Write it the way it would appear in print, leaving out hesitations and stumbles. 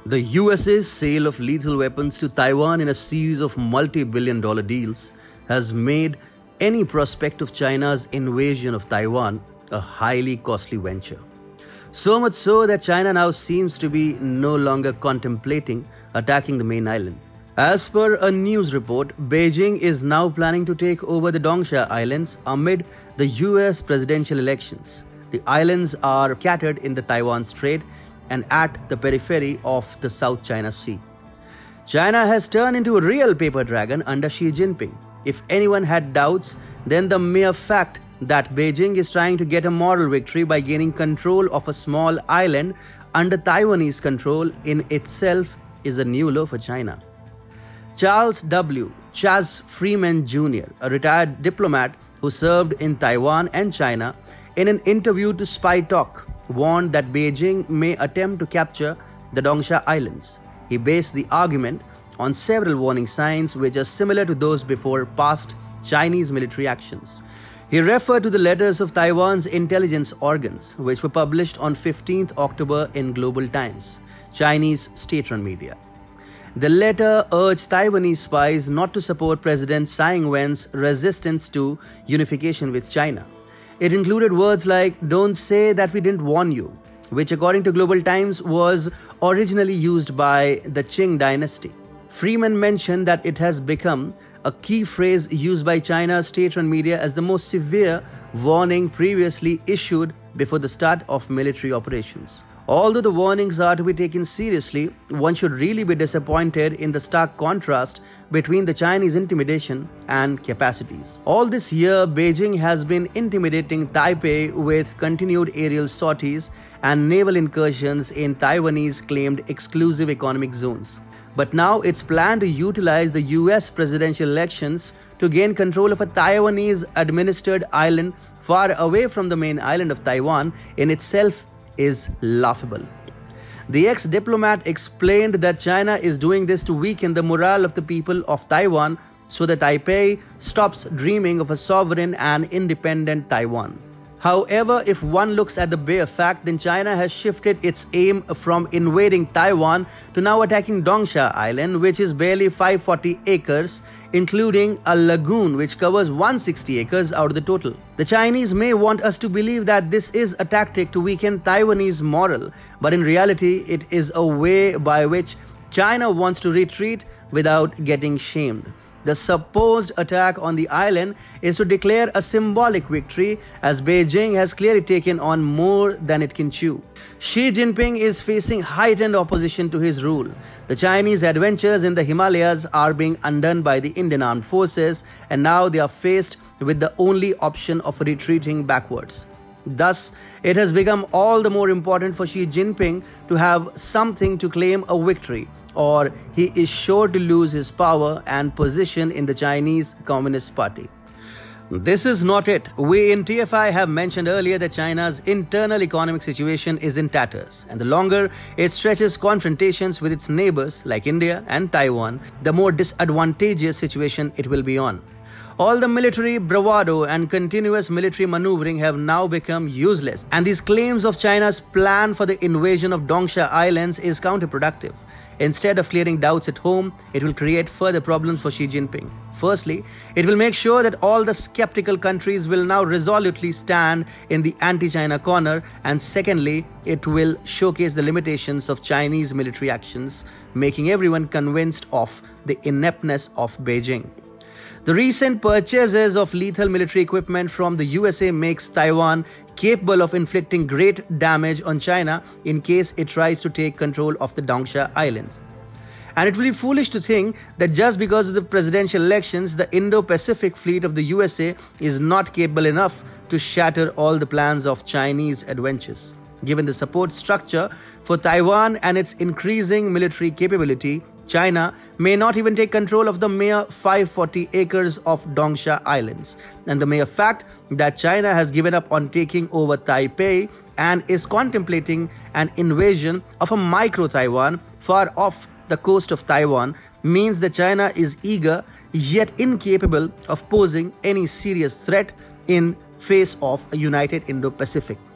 The USA's sale of lethal weapons to Taiwan in a series of multi-billion-dollar deals has made any prospect of China's invasion of Taiwan a highly costly venture. So much so that China now seems to be no longer contemplating attacking the main island. As per a news report, Beijing is now planning to take over the Dongsha Islands amid the US presidential elections. The islands are scattered in the Taiwan Strait and at the periphery of the South China Sea. China has turned into a real paper dragon under Xi Jinping. If anyone had doubts, then the mere fact that Beijing is trying to get a moral victory by gaining control of a small island under Taiwanese control in itself is a new low for China. Charles W. Chaz Freeman Jr., a retired diplomat who served in Taiwan and China, in an interview to Spy Talk, warned that Beijing may attempt to capture the Dongsha Islands. He based the argument on several warning signs which are similar to those before past Chinese military actions. He referred to the letters of Taiwan's intelligence organs, which were published on 15th October in Global Times, Chinese state-run media. The letter urged Taiwanese spies not to support President Tsai Ing-wen's resistance to unification with China. It included words like, "Don't say that we didn't warn you," which according to Global Times was originally used by the Qing dynasty. Freeman mentioned that it has become a key phrase used by China's state-run media as the most severe warning previously issued before the start of military operations. Although the warnings are to be taken seriously, one should really be disappointed in the stark contrast between the Chinese intimidation and capacities. All this year, Beijing has been intimidating Taipei with continued aerial sorties and naval incursions in Taiwanese claimed exclusive economic zones. But now it's planned to utilize the US presidential elections to gain control of a Taiwanese-administered island far away from the main island of Taiwan in itself is laughable. The ex-diplomat explained that China is doing this to weaken the morale of the people of Taiwan so that Taipei stops dreaming of a sovereign and independent Taiwan. However, if one looks at the bare fact, then China has shifted its aim from invading Taiwan to now attacking Dongsha Island, which is barely 540 acres, including a lagoon which covers 160 acres out of the total. The Chinese may want us to believe that this is a tactic to weaken Taiwanese morale, but in reality, it is a way by which China wants to retreat without getting shamed. The supposed attack on the island is to declare a symbolic victory, as Beijing has clearly taken on more than it can chew. Xi Jinping is facing heightened opposition to his rule. The Chinese adventures in the Himalayas are being undone by the Indian Armed Forces, and now they are faced with the only option of retreating backwards. Thus, it has become all the more important for Xi Jinping to have something to claim a victory, or he is sure to lose his power and position in the Chinese Communist Party. This is not it. We in TFI have mentioned earlier that China's internal economic situation is in tatters, and the longer it stretches confrontations with its neighbors like India and Taiwan, the more disadvantageous situation it will be on. All the military bravado and continuous military maneuvering have now become useless, and these claims of China's plan for the invasion of Dongsha Islands is counterproductive. Instead of clearing doubts at home, it will create further problems for Xi Jinping. Firstly, it will make sure that all the skeptical countries will now resolutely stand in the anti-China corner, and secondly, it will showcase the limitations of Chinese military actions, making everyone convinced of the ineptness of Beijing. The recent purchases of lethal military equipment from the USA makes Taiwan capable of inflicting great damage on China in case it tries to take control of the Dongsha Islands. And it will be foolish to think that just because of the presidential elections, the Indo-Pacific fleet of the USA is not capable enough to shatter all the plans of Chinese adventures. Given the support structure for Taiwan and its increasing military capability, China may not even take control of the mere 540 acres of Dongsha Islands. And the mere fact that China has given up on taking over Taipei and is contemplating an invasion of a micro-Taiwan far off the coast of Taiwan means that China is eager yet incapable of posing any serious threat in face of a united Indo-Pacific.